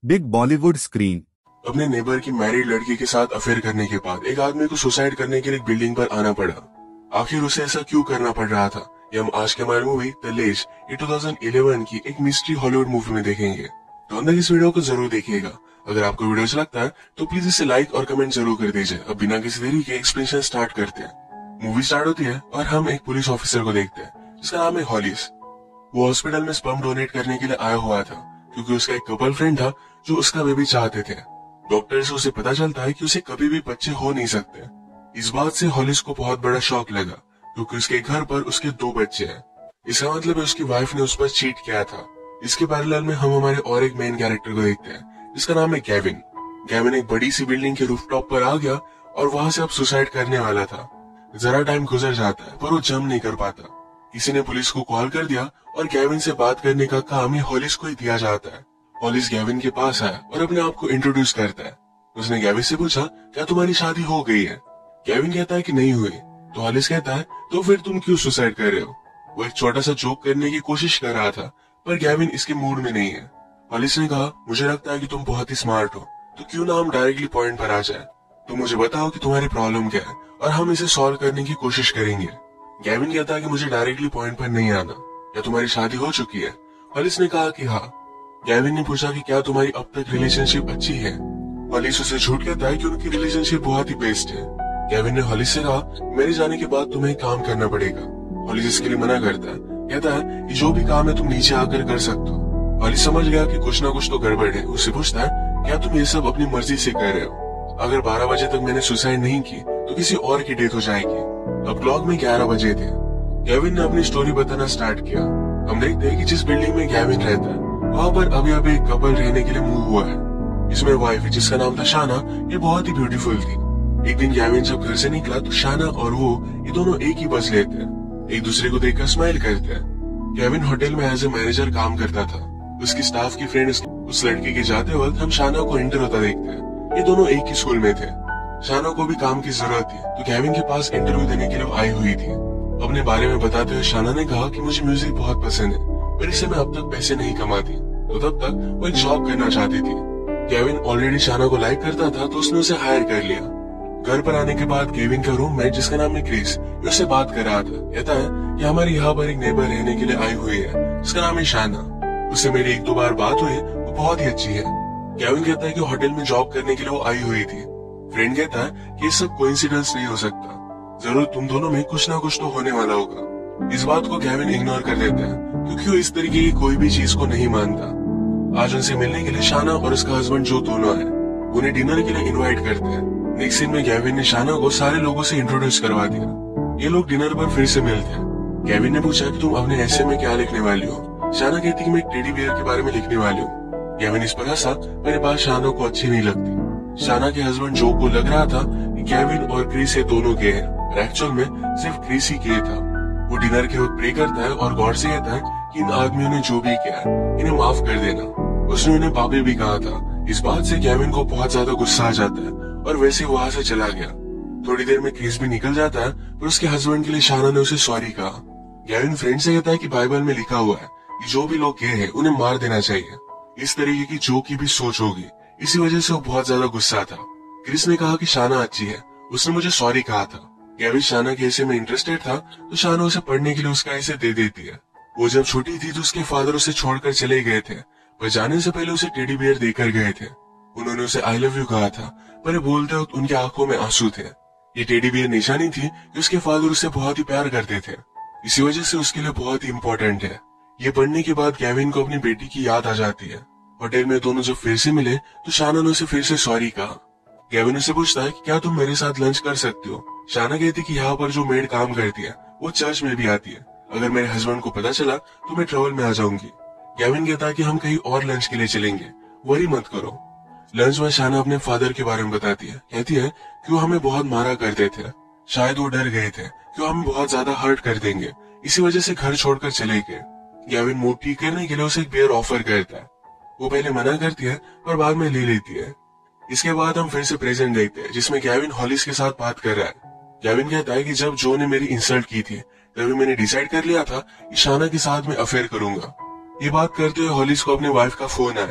Big Bollywood screen. अपने neighbour की married लड़की के साथ अफेयर करने के बाद एक आदमी को सुसाइड करने के लिए एक बिल्डिंग पर आना पड़ा। आखिर उसे ऐसा क्यों करना पड़ रहा था, ये हम आज के हमारी मूवी द लेज ये 2011 की एक मिस्ट्री हॉलीवुड मूवी में देखेंगे। तो अंदर इस वीडियो को जरूर देखिएगा। अगर आपको वीडियो अच्छा लगता है तो प्लीज इसे लाइक और कमेंट जरूर कर दीजिए। अब बिना किसी देरी के एक्सप्लेनेशन स्टार्ट करते हैं। मूवी स्टार्ट होती है और हम एक पुलिस ऑफिसर को देखते हैं जिसका नाम है हॉलिस। वो हॉस्पिटल में स्पर्म डोनेट करने के लिए आया हुआ था क्योंकि उसका एक कपल फ्रेंड था जो उसका बेबी चाहते थे। डॉक्टर से उसे पता चलता है कि उसे कभी भी बच्चे हो नहीं सकते। इस बात से हॉलिस को बहुत बड़ा शॉक लगा क्योंकि उसके घर पर उसके 2 बच्चे हैं। इसका मतलब है उसकी वाइफ ने उस पर चीट किया था। इसके पैरेलल में हम हमारे और एक मेन कैरेक्टर को देखते हैं जिसका नाम है गेविन। गेविन एक बड़ी सी बिल्डिंग के रूफटॉप पर आ गया और वहां से अब सुसाइड करने वाला था। जरा टाइम गुजर जाता है पर वो जम नहीं कर पाता। किसी ने पुलिस को कॉल कर दिया और गेविन से बात करने का काम ही हॉलिस को ही दिया जाता है। हॉलिस गेविन के पास आया और अपने आप को इंट्रोड्यूस करता है। उसने गेविन से पूछा, क्या तुम्हारी शादी हो गई है? गेविन कहता है कि नहीं हुई। तो हॉलिस कहता है, तो फिर तुम क्यों सुसाइड कर रहे हो? वो एक छोटा सा जोक करने की कोशिश कर रहा था पर गेविन इसके मूड में नहीं है। हॉलिस ने कहा, मुझे लगता है कि तुम बहुत ही स्मार्ट हो, तो क्यों ना हम डायरेक्टली पॉइंट पर आ जाए। तुम मुझे बताओ कि तुम्हारी प्रॉब्लम क्या है और हम इसे सॉल्व करने की कोशिश करेंगे। गेविन कहता है कि मुझे डायरेक्टली पॉइंट पर नहीं आना। क्या तुम्हारी शादी हो चुकी है? हॉलिस ने कहा कि हाँ। गेविन ने पूछा कि क्या तुम्हारी अब तक रिलेशनशिप अच्छी है? हॉलिस उसे झूठ कहता है कि उनकी रिलेशनशिप बहुत ही बेस्ट है। गेविन ने हॉलिस से कहा, मेरे जाने के बाद तुम्हें काम करना पड़ेगा। हॉलिस इसके लिए मना करता है, कहता है कि जो भी काम है तुम नीचे आकर कर सकते हो। हॉलिस समझ गया कि कुछ ना कुछ तो गड़बड़ है। उससे पूछता है, क्या तुम ये सब अपनी मर्जी से कर रहे हो? अगर 12 बजे तक मैंने सुसाइड नहीं की तो किसी और की डेथ हो जाएगी। अब क्लॉक में 11 बजे थे। गेविन ने अपनी स्टोरी बताना स्टार्ट किया। हम देखते हैं कि जिस बिल्डिंग में गेविन रहता है वहाँ पर अभी अभी एक कपल रहने के लिए मूव हुआ है। इसमें वाइफ जिसका नाम था शाना, ये बहुत ही ब्यूटीफुल थी। एक दिन गेविन जब घर से निकला तो शाना और वो ये दोनों एक ही बस लेते हैं। एक दूसरे को देखकर स्माइल करते हैं। गेविन होटल में एज ए मैनेजर काम करता था। उसकी स्टाफ की फ्रेंड उस लड़की के जाते वक्त हम शाना को इंटर होता देखते हैं। ये दोनों एक ही स्कूल में थे। शाना को भी काम की जरूरत थी तो गेविन के पास इंटरव्यू देने के लिए आई हुई थी। अपने बारे में बताते हुए शाना ने कहा कि मुझे म्यूजिक बहुत पसंद है पर इससे मैं अब तक पैसे नहीं कमाती। तो तब तक वो एक जॉब करना चाहती थी। गेविन ऑलरेडी शाना को लाइक करता था तो उसने उसे हायर कर लिया। घर पर आने के बाद गेविन का रूममेट जिसका नाम है क्रिस उससे बात कर रहा था। कहता है कि हमारे यहाँ पर एक नेबर रहने के लिए आई हुई है जिसका नाम है शाना। उससे मेरी 1-2 बार बात हुई, वो बहुत ही अच्छी है। गेविन कहता है कि होटल में जॉब करने के लिए वो आई हुई थी। फ्रेंड कहता है कि ये सब कोइंसिडेंस नहीं हो सकता, जरूर तुम दोनों में कुछ ना कुछ तो होने वाला होगा। इस बात को गेविन इग्नोर कर देता है क्योंकि वो इस तरीके की कोई भी चीज को नहीं मानता। आज उनसे मिलने के लिए शाना और उसका हस्बैंड जो दोनों है उन्हें डिनर के लिए इनवाइट करते हैं। नेक्स्ट सीन में गेविन ने शाना को सारे लोगों से इंट्रोड्यूस करवा दिया। ये लोग डिनर पर फिर से मिलते हैं। गेविन ने पूछा कि तुम अपने ऐसे में क्या लिखने वाली हो? शाना कहती कि मैं एक टेडी बियर के बारे में लिखने वाली हूँ। गेविन इस पर हंसा पर ये बात शाना को अच्छी नहीं लगती। शाना के हस्बैंड जो को लग रहा था कि गेविन और क्रिस ये दोनों गए हैं पर एक्चुअल में सिर्फ क्रिस ही गए था। वो डिनर के वक्त प्रे करता है और गॉड से कहता है कि इन आदमियों ने जो भी किया है इन्हें माफ कर देना। उसने उन्हें पापी भी कहा था। इस बात से गेविन को बहुत ज्यादा गुस्सा आ जाता है और वैसे वहां से चला गया। थोड़ी देर में क्रिस भी निकल जाता है पर उसके हस्बैंड के लिए शाना ने उसे सॉरी कहा। गेविन फ्रेंड से कहता है कि बाइबल में लिखा हुआ है कि जो भी लोग गए हैं उन्हें मार देना चाहिए। इस तरीके की जो की भी सोच होगी, इसी वजह से वो बहुत ज्यादा गुस्सा था। क्रिस ने कहा कि शाना अच्छी है, उसने मुझे सॉरी कहा था। गेविन शाना के ऐसे में इंटरेस्टेड था तो शाना उसे पढ़ने के लिए उसका ऐसे दे देती है। वो जब छोटी थी तो उसके फादर उसे छोड़कर चले गए थे पर जाने से पहले उसे टेडी बियर देकर गए थे। उन्होंने उसे आई लव यू कहा था पर बोलते वक्त उनकी आंखों में आंसू थे। ये टेडी बियर निशानी थी कि उसके फादर उसे बहुत ही प्यार करते थे, इसी वजह से उसके लिए बहुत ही इम्पोर्टेंट है। ये पढ़ने के बाद गेविन को अपनी बेटी की याद आ जाती है। होटल में दोनों जब फिर से मिले तो शाना ने उसे फिर से सॉरी कहा। गेविन उसे पूछता है कि क्या तुम मेरे साथ लंच कर सकते हो? शाना कहती कि यहाँ पर जो मेड काम करती है वो चर्च में भी आती है। अगर मेरे हस्बैंड को पता चला तो मैं ट्रबल में आ जाऊंगी। गेविन कहता है कि हम कहीं और लंच के लिए चलेंगे, वरी मत करो। लंच में शाना अपने फादर के बारे में बताती है। कहती है कि वो हमें बहुत मारा करते थे, शायद वो डर गए थे कि वो हमें बहुत ज्यादा हर्ट कर देंगे, इसी वजह से घर छोड़कर चले गए। गेविन मूड ठीक करने के लिए उसे एक बियर ऑफर करता है। वो पहले मना करती है पर बाद में ले लेती है। इसके बाद हम फिर से प्रेजेंट देखते हैं जिसमें गेविन हॉलिस के साथ बात कर रहा है। गेविन कहता है कि जब जो ने मेरी इंसल्ट की थी तभी मैंने डिसाइड कर लिया था कि शाना के साथ मैं अफेयर करूंगा। ये बात करते हुए हॉलिस को अपने वाइफ का फोन आया।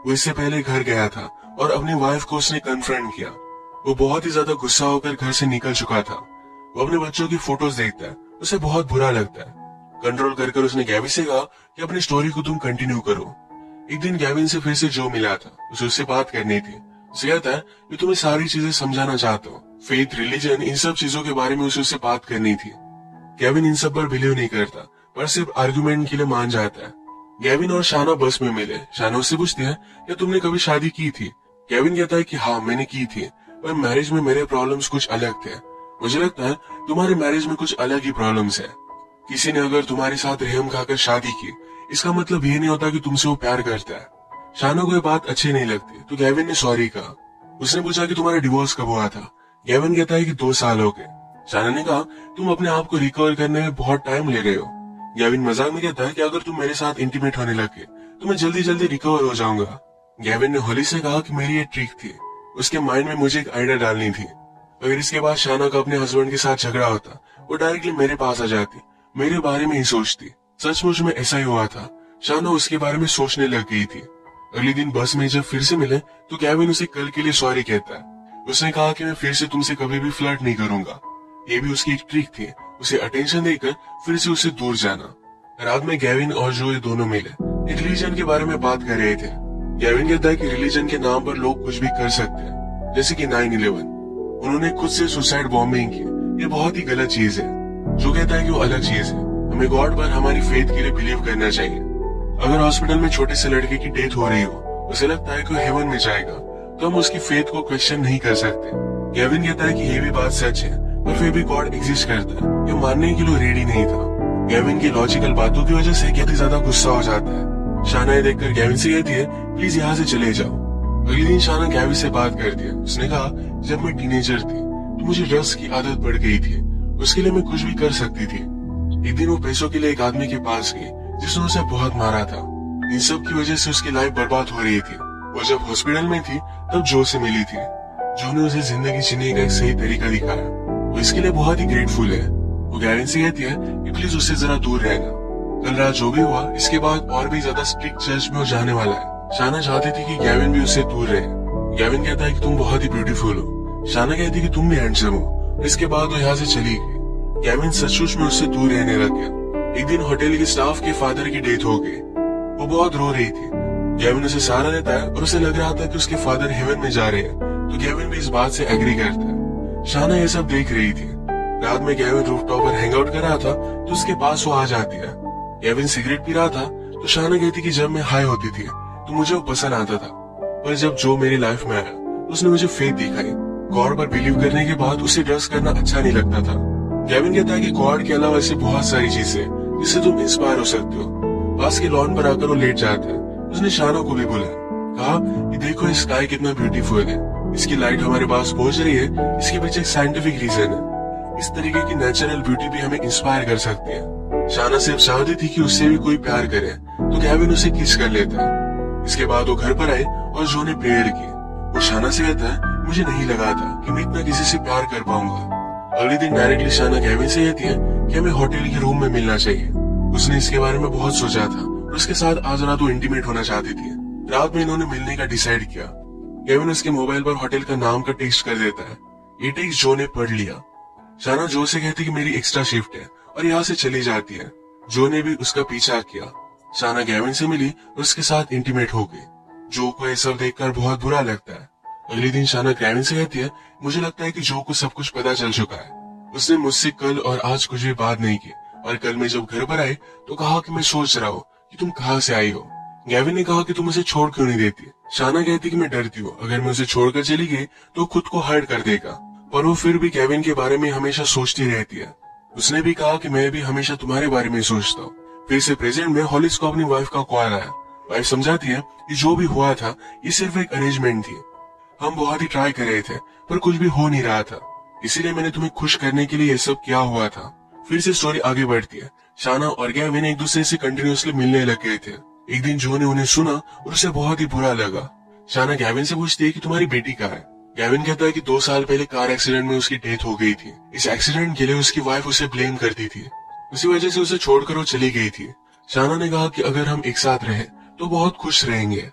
वो इससे पहले घर गया था और अपनी वाइफ को उसने कन्फ्रंट किया। वो बहुत ही ज्यादा गुस्सा होकर घर से निकल चुका था। वो अपने बच्चों की फोटोज देखता है, उसे बहुत बुरा लगता है। कंट्रोल कर उसने गैविन से कहा कि अपनी स्टोरी को तुम कंटिन्यू करो। एक दिन गैविन से फिर से जो मिला था, उसे उससे बात करनी थी। उसे कहता है कि तुम्हें सारी चीजें समझाना चाहता हूँ, फेथ, रिलीजन, इन सब चीजों के बारे में उसे उससे बात करनी थी। गैविन इन सब पर बिलीव नहीं करता, पर सिर्फ आर्गुमेंट के लिए मान जाता है। गैविन और शाना बस में मिले। शाना उससे पूछती है क्या तुमने कभी शादी की थी। गैविन कहता है कि हाँ मैंने की थी, पर मैरिज में मेरे प्रॉब्लम्स कुछ अलग थे। मुझे लगता है तुम्हारे मैरिज में कुछ अलग ही प्रॉब्लम्स है। किसी ने अगर तुम्हारे साथ रहम खाकर शादी की, इसका मतलब ये नहीं होता कि तुमसे वो प्यार करता है। शाना को ये बात अच्छी नहीं लगती, तो गैविन ने सॉरी कहा। उसने पूछा कि तुम्हारा डिवोर्स कब हुआ था। गैविन कहता है कि 2 साल हो गए। शाना ने कहा तुम अपने आप को रिकवर करने में बहुत टाइम ले रहे हो। गैविन मजाक में कहता है कि अगर तुम मेरे साथ इंटीमेट होने लगे तो मैं जल्दी जल्दी रिकवर हो जाऊंगा। गैविन ने हॉली से कहा कि मेरी ये ट्रिक थी, उसके माइंड में मुझे एक आइडिया डालनी थी। अगर इसके बाद शाना का अपने हस्बैंड के साथ झगड़ा होता, वो डायरेक्टली मेरे पास आ जाती, मेरे बारे में ही सोचती। सचमुच में ऐसा ही हुआ था। शाना उसके बारे में सोचने लग गई थी। अगले दिन बस में जब फिर से मिले तो गैविन उसे कल के लिए सॉरी कहता है। उसने कहा कि मैं फिर से तुमसे कभी भी फ्लर्ट नहीं करूंगा। ये भी उसकी एक ट्रिक थी, उसे अटेंशन देकर फिर से उससे दूर जाना। रात में गैविन और जो ये दोनों मिले, एक रिलीजन के बारे में बात कर रहे थे। गैविन कहता है कि रिलीजन के नाम पर लोग कुछ भी कर सकते हैं, जैसे कि 9/11। उन्होंने खुद से सुसाइड बॉम्बिंग की, ये बहुत ही गलत चीज है। जो कहता है कि वो अलग चीज है। हमें गॉड पर हमारी फेथ के लिए बिलीव करना चाहिए। अगर हॉस्पिटल में छोटे से लड़के की डेथ हो रही हो, उसे लगता है कि वो हेवन में जाएगा, तो हम उसकी फेथ को क्वेश्चन नहीं कर सकते। गैविन कहता है कि ये भी बात सच है, पर फिर भी गॉड एग्जिस्ट करता है, ये मानने के लिए रेडी नहीं था। गैविन की लॉजिकल बातों की वजह से काफी ज्यादा गुस्सा हो जाता है। शाना ये देखकर गैविन से कहती है प्लीज यहाँ से चले जाओ। अगले दिन शाना गैविन से बात करती है। उसने कहा जब मैं टीनेजर थी तो मुझे ड्रग्स की आदत पड़ गई थी, उसके लिए मैं कुछ भी कर सकती थी। एक दिन वो पैसों के लिए एक आदमी के पास गई जिसने उसे बहुत मारा था। इन सब की वजह से उसकी लाइफ बर्बाद हो रही थी। वो जब हॉस्पिटल में थी तब जो से मिली थी। जो ने उसे जिंदगी जीने का एक सही तरीका दिखाया। वो इसके लिए बहुत ही ग्रेटफुल है। वो गैविन से कहती है कि प्लीज उससे जरा दूर रहना। कल रात जो भी हुआ, इसके बाद और भी ज्यादा स्ट्रिक्ट चर्च में वो जाने वाला है। शाना चाहती थी कि गैविन भी उससे दूर रहे। गैविन कहता है कि तुम बहुत ही ब्यूटीफुल हो। शाना कहती है कि तुम भी हैंडसम हो। इसके बाद वो यहाँ से चली गई। गैविन सचमुच में उससे दूर रहने लग गया। एक दिन होटल के स्टाफ के फादर की डेथ हो गई। वो बहुत रो रही थी। गैविन उसे सहारा देता है और उसे लग रहा था कि उसके फादर हेवन में जा रहे हैं, तो गैविन भी इस बात से एग्री करता है। शाना ये सब देख रही थी। रात में गैविन रूफटॉप पर हैंग आउट कर रहा था तो उसके पास वो आ जाती है। गैविन सिगरेट पी रहा था तो शाना कहती कि जब मैं हाई होती थी तो मुझे वो पसंद आता था, पर जब जो मेरी लाइफ में आया तो उसने मुझे फेथ दिखाई। गॉड पर बिलीव करने के बाद उसे ड्रग्स करना अच्छा नहीं लगता था। गैविन कहता है कि गॉड के अलावा ऐसी बहुत सारी चीजें जिससे तुम इंस्पायर हो सकते हो। पास के लॉन पर आकर वो लेट जाता है। उसने शाना को भी बुलाया, कहा ये देखो ये स्काई कितना ब्यूटीफुल है, इसकी लाइट हमारे पास पहुंच रही है, इसके पीछे एक साइंटिफिक रीजन है। इस तरीके की नेचुरल ब्यूटी भी हमें इंस्पायर कर सकती है। शाना सिर्फ चाहती थी कि उससे भी कोई प्यार करे, तो गैविन उसे किस कर लेता है। इसके बाद वो घर पर आए और जो ने प्रेयर की। वो शाना से कहता है मुझे नहीं लगा था कि मैं इतना किसी से प्यार कर पाऊंगा। अगले दिन डायरेक्टली शाना गैविन से कहती है कि हमें होटल के रूम में मिलना चाहिए। उसने इसके बारे में बहुत सोचा था और उसके साथ आज रात वो इंटीमेट होना चाहती थी। रात में इन्होंने मिलने का डिसाइड किया। गैविन उसके मोबाइल पर होटल का नाम का टेक्स्ट कर देता है। ये टेक्स्ट जो ने पढ़ लिया। शाना जो से कहती कि मेरी एक्स्ट्रा शिफ्ट है और यहाँ से चली जाती है। जो ने भी उसका पीछा किया। शाना गैविन से मिली और उसके साथ इंटीमेट हो गई। जो को ये सब देखकर बहुत बुरा लगता है। अगले दिन शाना गैविन से कहती है मुझे लगता है कि जो को सब कुछ पता चल चुका है। उसने मुझसे कल और आज कुछ भी बात नहीं की और कल मैं जब घर पर आई तो कहा कि मैं सोच रहा हूँ कि तुम कहाँ से आई हो। गैविन ने कहा कि तुम उसे छोड़ क्यों नहीं देती। शाना कहती कि मैं डरती हूँ अगर मैं उसे छोड़कर चली गई तो खुद को हर्ट कर देगा, पर वो फिर भी गैविन के बारे में हमेशा सोचती रहती है। उसने भी कहा कि मैं भी हमेशा तुम्हारे बारे में सोचता हूँ। फिर से प्रेजेंट में हॉलिस को अपनी वाइफ का कॉल आया। वाइफ समझाती है कि जो भी हुआ था ये सिर्फ एक अरेंजमेंट थी। हम बहुत ही ट्राई कर रहे थे पर कुछ भी हो नहीं रहा था, इसीलिए मैंने तुम्हें खुश करने के लिए ये सब किया हुआ था। फिर से स्टोरी आगे बढ़ती है। शाना और गैविन एक दूसरे से कंटिन्यूअसली मिलने लग गए थे। एक दिन जो ने उन्हें सुना और उसे बहुत ही बुरा लगा। शाना गैविन से पूछती है कि तुम्हारी बेटी कहाँ है। गैविन कहता है कि 2 साल पहले कार एक्सीडेंट में उसकी डेथ हो गई थी। इस एक्सीडेंट के लिए उसकी वाइफ उसे ब्लेम करती थी, उसी वजह से उसे छोड़कर वो चली गई थी। शाना ने कहा कि अगर हम एक साथ रहे तो बहुत खुश रहेंगे।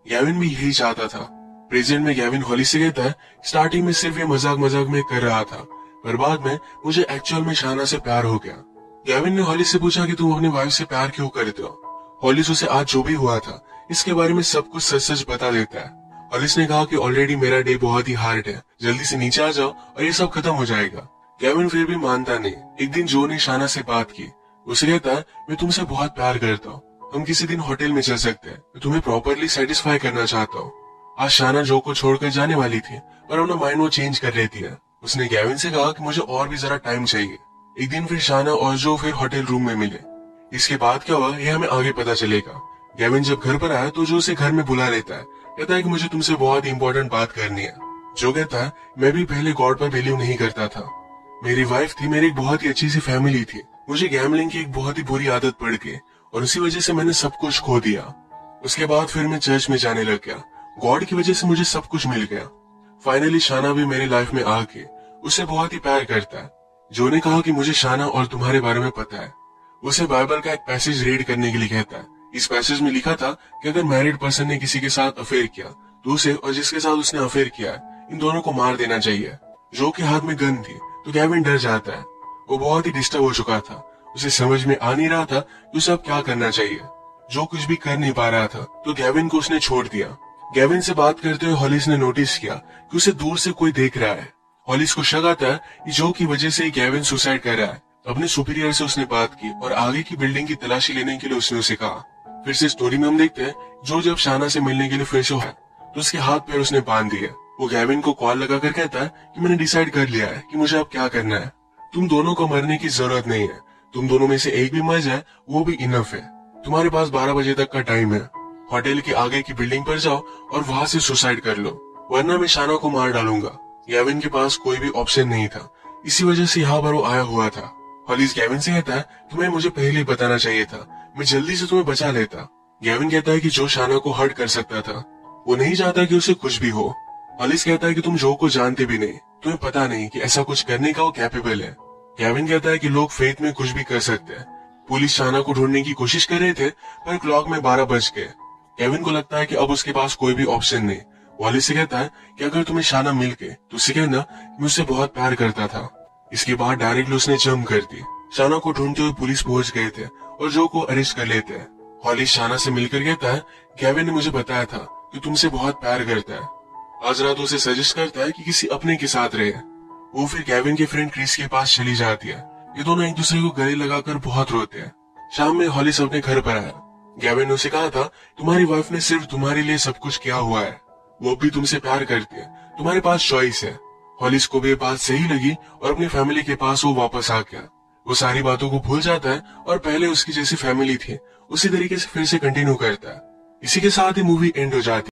गैविन भी यही चाहता था। प्रेजेंट में गैविन हॉली से कहता है, स्टार्टिंग में सिर्फ ये मजाक मजाक में कर रहा था, पर बाद में मुझे एक्चुअल में शाना से प्यार हो गया। गैविन ने हॉली से पूछा कि तुम अपनी वाइफ से प्यार क्यों करते हो। हॉलिस उसे आज जो भी हुआ था इसके बारे में सब कुछ सच सच बता देता है। हॉलिस ने कहा कि ऑलरेडी मेरा डे बहुत ही हार्ड है, जल्दी से नीचे आ जाओ और ये सब खत्म हो जाएगा। गैविन फिर भी मानता नहीं। एक दिन जो ने शाना से बात की। उसे कहता है, मैं तुमसे बहुत प्यार करता हूँ, हम किसी दिन होटल में चल सकते हैं, मैं तुम्हें प्रॉपरली सेटिस्फाई करना चाहता हूँ। आज शाना जो को छोड़कर जाने वाली थी, पर अपना माइंड वो चेंज कर लेती है। उसने गैविन से कहा कि मुझे और भी जरा टाइम चाहिए। एक दिन फिर शाना और जो फिर होटल रूम में मिले। इसके बाद क्या हुआ ये हमें आगे पता चलेगा। गैविन जब घर पर आया तो जो उसे घर में बुला लेता है, कहता है कि मुझे तुमसे बहुत इंपॉर्टेंट बात करनी है। जो कहता है, मैं भी पहले गॉड पर बिलीव नहीं करता था, मेरी वाइफ थी, मेरी एक बहुत ही अच्छी सी फैमिली थी, मुझे गैम्बलिंग की एक बहुत ही बुरी आदत पड़ गई और उसी वजह से मैंने सब कुछ खो दिया। उसके बाद फिर मैं चर्च में जाने लग गया, गॉड की वजह से मुझे सब कुछ मिल गया। फाइनली शाना भी मेरी लाइफ में आके उससे बहुत ही प्यार करता है। जो ने कहा कि मुझे शाना और तुम्हारे बारे में पता है। उसे बाइबल का एक पैसेज रीड करने के लिए कहता है। इस पैसेज में लिखा था कि अगर मैरिड पर्सन ने किसी के साथ अफेयर किया तो उसे और जिसके साथ उसने अफेयर किया है इन दोनों को मार देना चाहिए। जो के हाथ में गन थी तो गैविन डर जाता है। वो बहुत ही डिस्टर्ब हो चुका था, उसे समझ में आ नहीं रहा था कि उसे अब क्या करना चाहिए। जो कुछ भी कर नहीं पा रहा था तो गैविन को उसने छोड़ दिया। गैविन से बात करते हुए हॉलिस ने नोटिस किया कि उसे दूर से कोई देख रहा है। हॉलिस को शक आता है कि जो की वजह से गैविन सुसाइड कर रहा है। अपने सुपीरियर से उसने बात की और आगे की बिल्डिंग की तलाशी लेने के लिए उसने उसे कहा। फिर से स्टोरी में हम देखते हैं जो जब शाना से मिलने के लिए फ्रेश हो है तो उसके हाथ पैर उसने बांध दिए। वो गैविन को कॉल लगाकर कहता है कि मैंने डिसाइड कर लिया है कि मुझे अब क्या करना है। तुम दोनों को मरने की जरूरत नहीं है, तुम दोनों में से एक भी मर जाए वो भी इनफ है। तुम्हारे पास 12 बजे तक का टाइम है, होटल के आगे की बिल्डिंग पर जाओ और वहां से सुसाइड कर लो, वरना मैं शाना को मार डालूंगा। गैविन के पास कोई भी ऑप्शन नहीं था, इसी वजह से यहाँ पर वो आया हुआ था। हॉलिस गैविन से कहता है, तुम्हें मुझे पहले ही बताना चाहिए था, मैं जल्दी से तुम्हें बचा लेता। गैविन कहता है कि जो शाना को हर्ट कर सकता था वो नहीं चाहता कि उसे कुछ भी हो। हॉलिस कहता है कि तुम जो को जानते भी नहीं, तुम्हें पता नहीं कि ऐसा कुछ करने का वो कैपेबल है। गैविन कहता है कि लोग फेथ में कुछ भी कर सकते हैं। पुलिस शाना को ढूंढने की कोशिश कर रहे थे पर क्लॉक में 12 बज गए। गैविन को लगता है कि अब उसके पास कोई भी ऑप्शन नहीं। हॉलिस से कहता है कि अगर तुम्हें शाना मिल गए तो उसे कहना मैं उससे बहुत प्यार करता था। इसके बाद डायरेक्टली उसने जंप कर दी। शाना को ढूंढते हुए पुलिस पहुंच गए थे और जो को अरेस्ट कर लेते हैं। हॉलिस शाना से मिलकर कहता है, गैविन ने मुझे बताया था कि तुमसे बहुत प्यार करता है। आज रात उसे सजेस्ट करता है कि किसी अपने के साथ रहे। वो फिर गैविन के फ्रेंड क्रिस के पास चली जाती है। ये दोनों एक दूसरे को गले लगाकर बहुत रोते हैं। शाम में हॉलिस अपने घर पर आया। गैविन ने उसे कहा था, तुम्हारी वाइफ ने सिर्फ तुम्हारे लिए सब कुछ किया हुआ है, वो भी तुमसे प्यार करती है, तुम्हारे पास चॉइस है। हॉलिस को भी ये बात सही लगी और अपनी फैमिली के पास वो वापस आ गया। वो सारी बातों को भूल जाता है और पहले उसकी जैसी फैमिली थी उसी तरीके से फिर से कंटिन्यू करता है। इसी के साथ ही मूवी एंड हो जाती है।